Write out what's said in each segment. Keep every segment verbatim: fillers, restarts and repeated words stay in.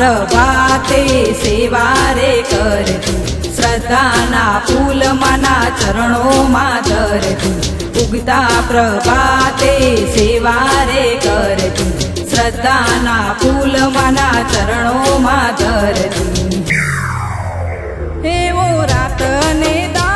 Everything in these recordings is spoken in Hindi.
प्रभाते सेवा रे करती, श्रद्धाना फूल मना चरणों में धरती। उगता प्रभाते सेवा रे करती, श्रद्धाना फूल मना चरणों में धरती। हे वो रात ने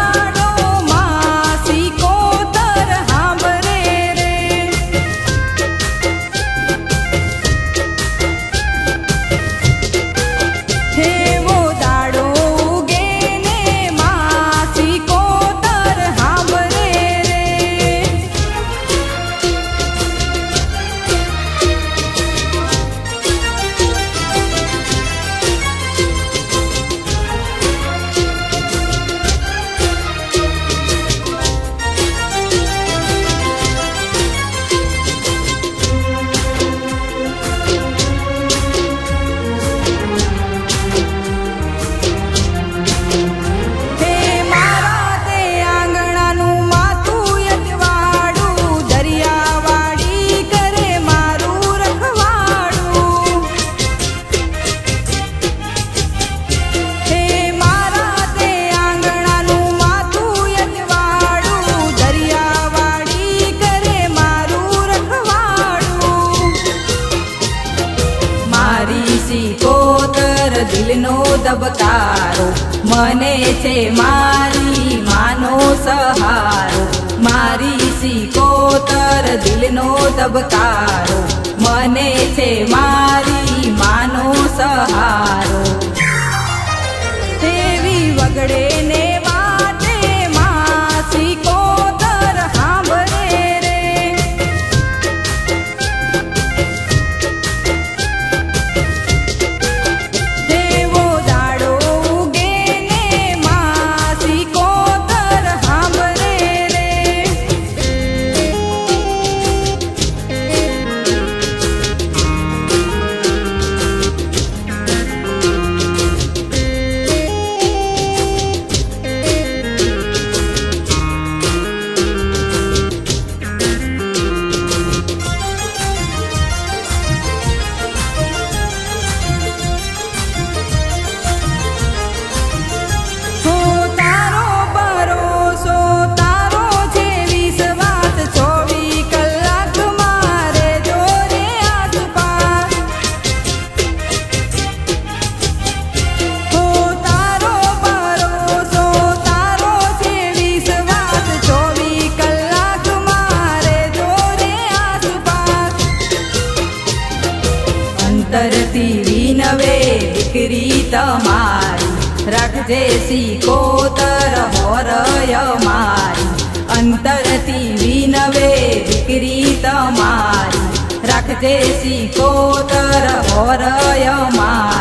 दिलनो दबकारो, मने छे मारी मानो सहारो। मारी सिकोतर दिलनो दबकारो, मने छे मारी मानो सहारो। देवी वगड़े ने वाटे मां सिकोतर हांभरे रे। अंतरती विनवे दीकरी तमारी, रखजे सिकोतर होरय मारी। अंतरती विनवे दीकरी तमारी, रखजे सिकोतर होरय मारी।